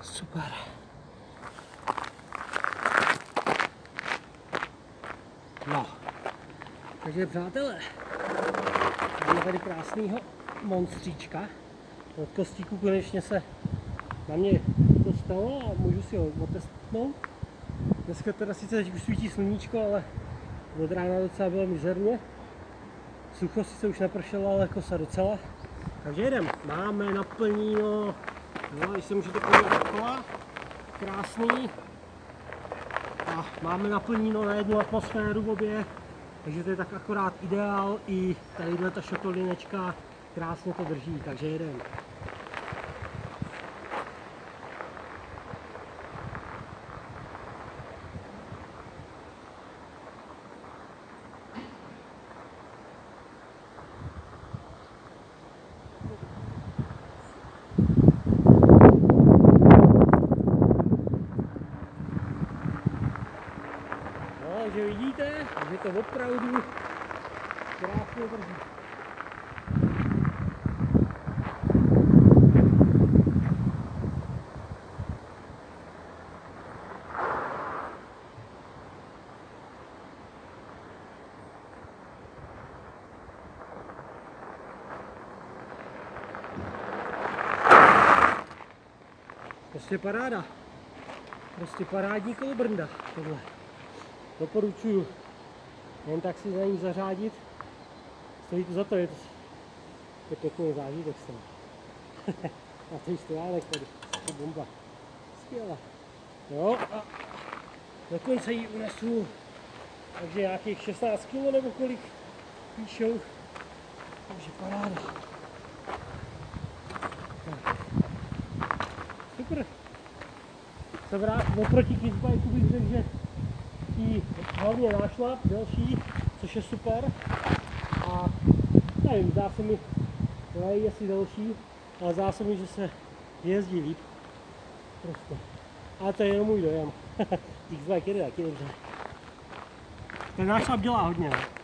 Super. No, takže přátelé, máme tady krásného monstříčka. Od kostíku konečně se na mě dostalo a můžu si ho otestnout. Dneska teda sice teď už svítí sluníčko, ale od rána docela bylo mizerně. Sucho sice už nepršelo, ale kosa docela. Takže jedem. Máme naplníno, no, když se můžete podívat okolo, krásný. A máme naplníno na jednu atmosféru v obě, takže to je tak akorát ideál. I tadyhle ta šokolinečka krásně to drží, takže jedem. Takže vidíte, že to opravdu krásně drží. Prostě paráda. Prostě parádní kolobrnda tohle. Doporučuju jen tak si za ní zařádit. Stojí to za to, je to pěkný zážitek z toho. A to je stojánek tady, to bomba. Skvělá. Jo a dokonce ji unesu, takže nějakých 16 kg nebo kolik píšou. Takže paráda. Tak. Super. Jsem rád, oproti kickbajku bych řekl, že hlavně nášlap delší, což je super. A nevím, zdá se mi, je asi delší, ale zdá se mi, že se jezdí líp. Prostě. Ale to je jenom můj dojem. Kickbike jede taky dobře. Ten nášlap dělá hodně. Ne?